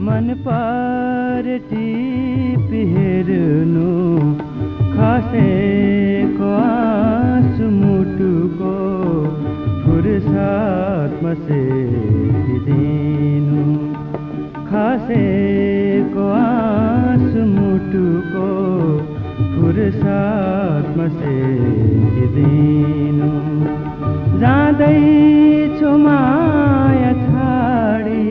मन पर टिपी हेर्नु खसेको आँसु मुटुको फुर्सदमा सेकिदिनु खसेको आँसु मुटुको फुर्सदमा सेकिदिनु जाँदैछु माया छाडी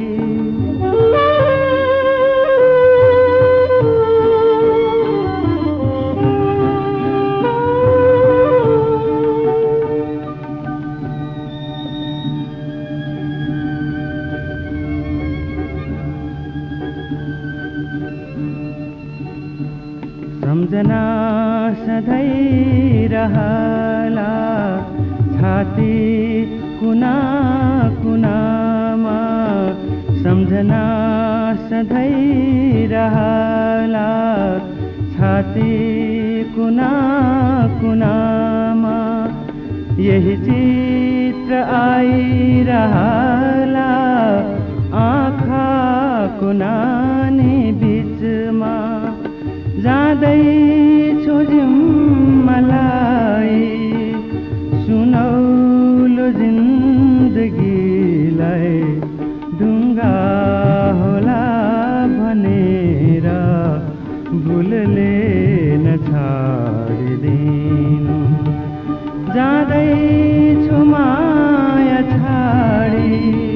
सम्झना सधैँ रहला छाती कुना कुनामा सम्झना सधैँ रहला छाती कुना कुनामा यही चित्र आइरहला आँखाको नानी बिचमा जाँदैछु जिम्मालाई सुनौलो जिन्दगीलाई ढुङ्गा होला भनेर भुलले नछाडिदिनु जाँदैछु माया छाडी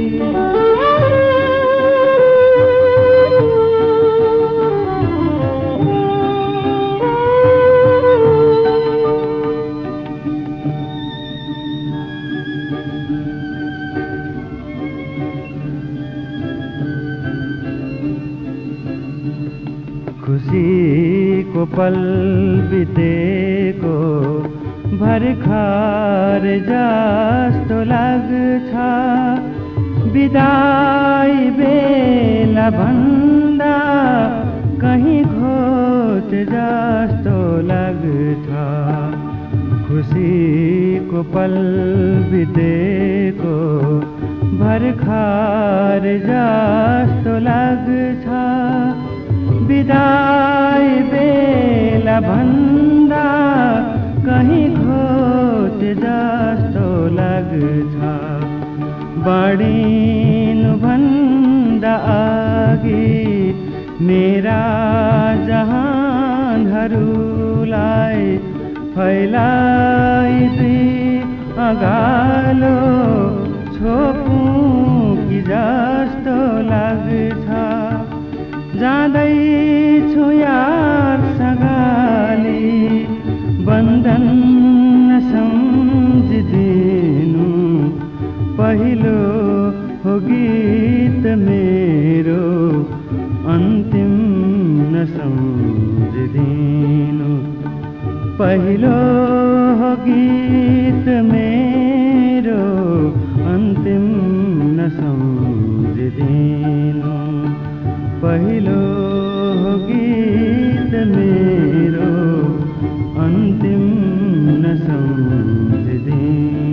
खुसीको पल बितेको भर्खर जस्तो लाग्छ बिदाई बेला भन्दा कहीँ खोज जस्तो लाग्छ खुसीको पल बितेको भर्खर जस्तो लाग्छ बिदाई बेला भन्दा कहीँ खोज जस्तो लाग्छ बढिनु भन्दा अघि मेरा जहानहरूलाई फैलाइदिई अगालो छोपुँ कि जस्तो लाग्छ जाँदैछु यार सगाली बन्धन सम्झिदिनु पहिलो हो गीत मेरो अन्तिम नसम्झिदिनु पहिलो हो गीत मेरो अन्तिम नसम्झिदिनु पहिलो गीत मेरो अन्तिम नसम्झिदिनु